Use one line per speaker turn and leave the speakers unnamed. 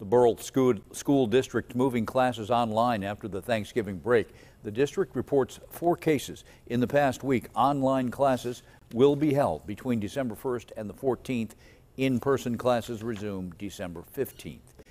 The Burrell School District moving classes online after the Thanksgiving break. The district reports 4 cases. In the past week, online classes will be held between December 1st and the 14th. In-person classes resume December 15th.